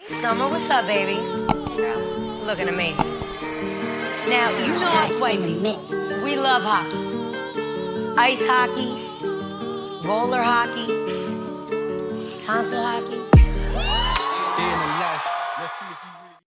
Summer, what's up, baby? Girl, looking amazing. Now, you know us white people. We love hockey. Ice hockey, roller hockey, tonsil hockey. Day in the life. Let's see if you